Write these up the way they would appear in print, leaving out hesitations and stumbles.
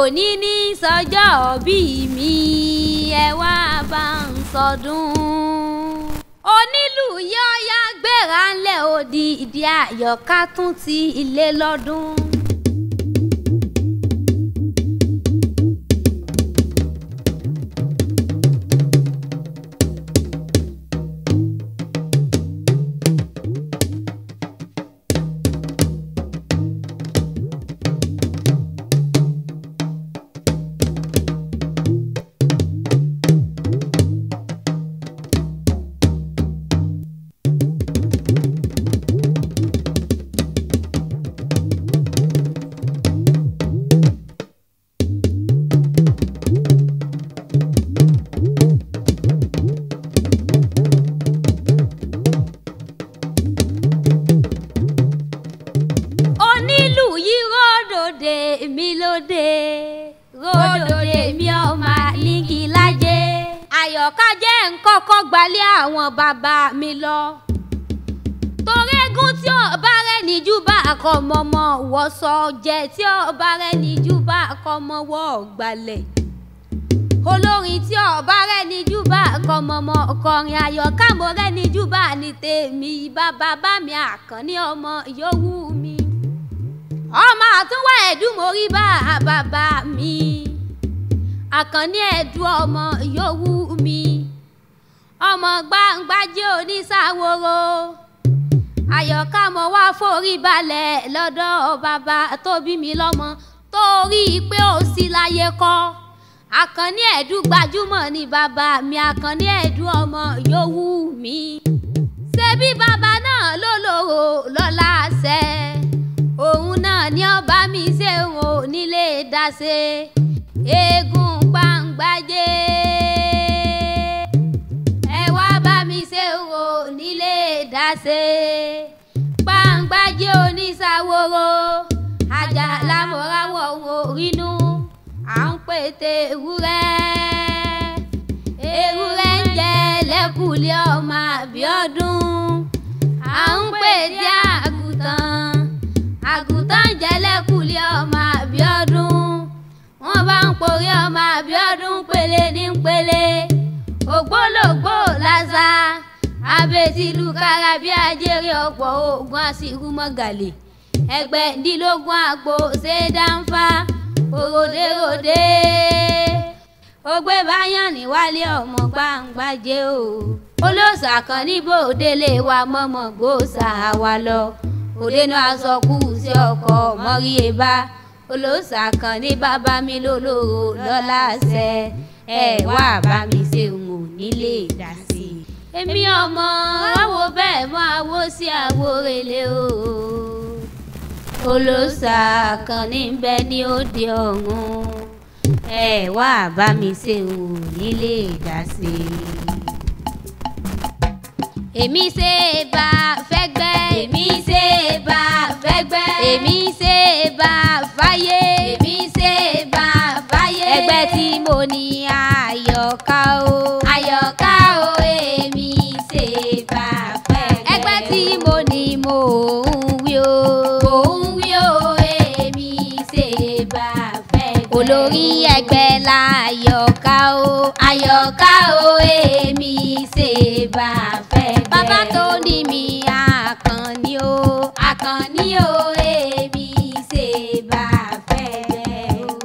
òní ní sọjọ́ òbí mi ẹ wá bá ń sọdún. onílù yọ́ọ́yá gbéra ńlẹ̀ òdì ìdí àyọ̀ká tún ti ilé lọ́dún. mi lóde ròdòdè mi ọmọ lígi lájẹ àyọ̀ká jẹ́ nkọ́kọ́ gbalẹ̀ àwọn bàbá mi lọ torégún tí ọba rẹ̀ níjú bá àkọ́mọmọ wọ́ sọ jẹ́ tí ọba rẹ̀ níjú bá àkọ́mọ wọ́ gbalẹ̀ olórin tí ọba rẹ̀ níjú bá àkọ́mọmọ ọkọrin àyọ̀ká mo rẹ̀ níjú bá ní tèmi bàbá bá mi àkànní ọmọ yòówù mi ọmọ àtúnwá ẹ̀dùn mórí bá bàbá mi àkànní ẹ̀dùn ọmọ yòówù mi ọmọ gbàǹgbàjẹ́ onísàwòrò àyọ̀ká mo wá forí balẹ̀ lọ́dọ̀ bàbá tó bí mi lọ́mọ torí pé ó sì láyé kọ́ àkànní ẹ̀dùn gbajúmọ̀ ni bàbá mi àkànní ẹ̀dùn ọmọ yòówù mi ṣebí bàbá náà ló lòrò lọ́la ṣẹ òun náà ni ọba mi ṣe wò nílé dáṣe eégún gbàǹgbàjẹ́ ẹ wá bá mi ṣe wò nílé dáṣe gbàǹgbàjẹ́ onísàwòrò ajá lámọ̀ráwọ̀ orínú à ń pètè ewúrẹ́ ń jẹ lẹ́kùlé ọmọ Àbíọ́dún à ń pètè àgùntàn jẹ lẹ́kùlé ọmọ Àbíọ́dún wọ́n bá ń porí ọmọ Àbíọ́dún pélé ní pélé ògbólógbò lásà abẹ́tìlú kárábí ajẹ́rẹ́ ọ̀pọ̀ oògùn àṣírú mọ́gàlè ẹgbẹ̀ndínlógún àgbo ṣe dáńfà òròdèròdè ògbé báyàn ní wálé ọmọ gbàǹgbàjẹ́ o olóòṣà kan níbo délé wa mọ́mọ́ gbòòṣà wa lọ òdenu aṣọkù sí ọkọ̀ mọ́ríyé bá olóòṣà kan ní bàbá mi lólóró lọ́la ṣẹ ẹ wá bá mi ṣe ń wò nílé ìdásí èmi ọmọ àwo bẹ́ẹ̀ mọ́ àwo sí àwo relé o olóòṣà kan ní bẹ ní òde ọ̀run ẹ wá bá mi ṣe ń wò nílé ìdásí èmi ṣe bá fẹ́gbẹ́ èmi ṣe bá fẹ́gbẹ́ èmi ṣe bá fáyé èmi ṣe bá fáyé ẹgbẹ́ tí mo ní àyọ̀ká o àyọ̀ká o èmi ṣe bá fẹ́gbẹ́ ẹgbẹ́ tí mo ní mò ń wí o èmi ṣe bá fẹ́gbẹ́ olórí ẹgbẹ́ láyọ̀ká o àyọ̀ká o èmi ṣe bá fẹ́gbẹ́ bàbá tó ní mi àkànní o èmi ṣe bá fẹ́gbẹ́ o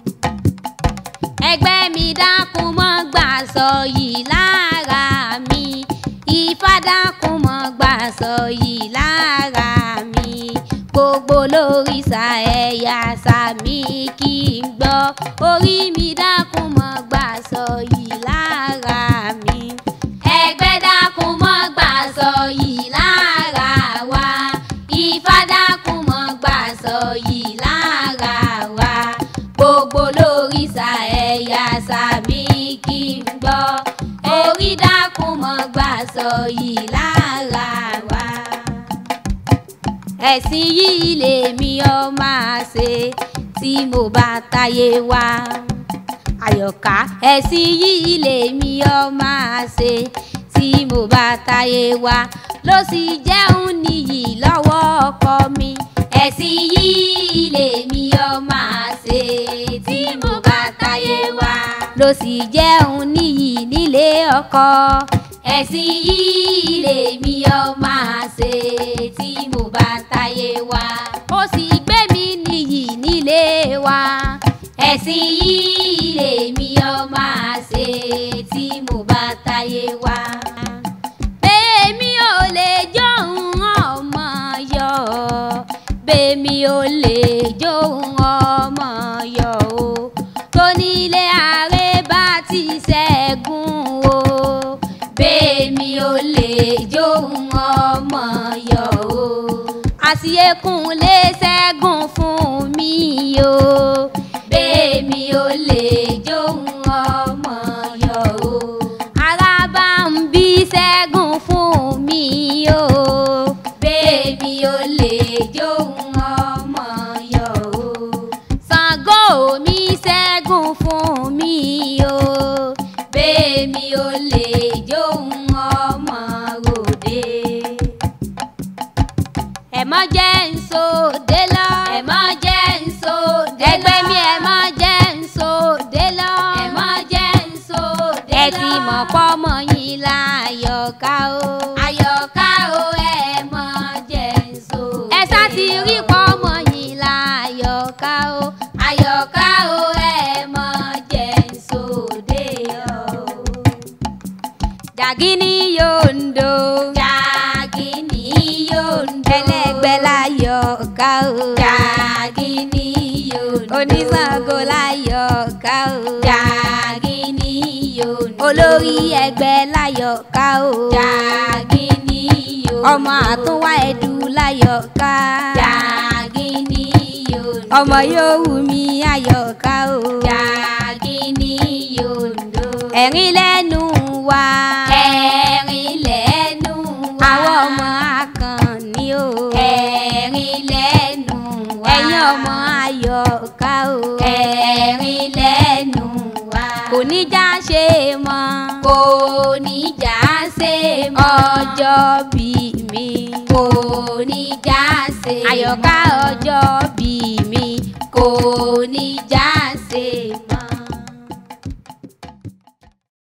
ẹgbẹ́ mi dákun mọ́ gbà sọ yìí lára mi Ifá dákun mọ́ gbà sọ yìí lára mi gbogbo lórìṣà ẹ̀yà sàmì kí n gbọ́ orí mi dákun mọ́ gbà sọ yìí lára mi ẹgbẹ́ dákun mọ́ gbà sọ yìí lára wa Ifá dákun mọ́ gbà sọ yìí lára wa gbogbo lórìṣà ẹ̀yà sàmì kí n gbọ́ orí dákun mọ́ gbà sọ yìí lára wa ẹ̀sìn yìí lèmi ọ máa ṣe tí mo bá táyé wá àyọ̀ká ẹ̀sìn yìí lèmi ọ máa ṣe tí mo bá táyé wá ló sì jẹun níyì lọ́wọ́ ọkọ mi ẹ̀sìn yìí lèmi ọ máa ṣe tí ló sì jẹun níyì nílé ọkọ. ẹ̀sìn yìí lèmi ọ máa ṣe tí mo bá táyé wá. ó sì gbé mi níyì nílé wa. ẹ̀sìn yìí lèmi ọ máa ṣe tí mo bá táyé wá. bẹ́ẹ̀mi ò lè jóun ọmọ yọ. bẹ́ẹ̀mi ò lè jóun ọmọ yọ o. tó nílé ààrẹ bá ti ṣẹ́gun o. bẹ́ẹ̀mi ò lè jóun ọmọ yọ o. àṣìyẹ̀kùn lè ṣẹ́gun fún mi o. bẹ́ẹ̀mi ò lè jóun ọmọ yọ o. ara bá ń bí ṣẹ́gun fún mi o. bẹ́ẹ̀mi ò lè jóun ọmọ yọ o. Ṣàngó mi ṣẹ́gun fún mi o. bẹ́ẹ̀mi ò lè jóun ọmọ ròde. ẹ má jẹ́ ń sòde lọ. ẹ má jẹ́ ń sòde lọ. ẹgbẹ́ mi ẹ má jẹ́ ń sòde lọ. ẹ má jẹ́ ń sòde lọ. ẹ ti mọ̀ pọ́mọ yín láyọ̀ká o. àyọ̀ká o ẹ má jẹ́ ń sòde. ẹ sá ti rí pọ́mọ yín láyọ̀ká o. àyọ̀ká o ẹ má jẹ́ ń sòde o. Jàgínní yòǹdó. Jàgínní yòǹdó. ẹlẹ́gbẹ́ láyọ̀ká o. Jàgínní yòǹdó. oníṣàngó láyọ̀ká o. Jàgínní yòǹdó. olórí ẹgbẹ́ láyọ̀ká o. Jàgínní yòǹdó. ọmọ àtúnwá ẹ̀dù láyọ̀ká. Jàgínní yòǹdó. ọmọ Yorùmí àyọ̀ká o. Jàgínní yòǹdó. ẹ̀rín lẹ́nu wa. ẹ̀rín lẹ́nu wa. àwọn ọmọ Àkànní o. ẹ̀rín lẹ́nu wa. ẹ̀yin ọmọ àyọ̀ká o. ẹ̀rín lẹ́nu wa. kò ní já ṣe mọ́. kò ní já ṣe mọ́. ọjọ́ bí mi. kò ní já ṣe mọ́. àyọ̀ká ọjọ́ bí mi. kò ní já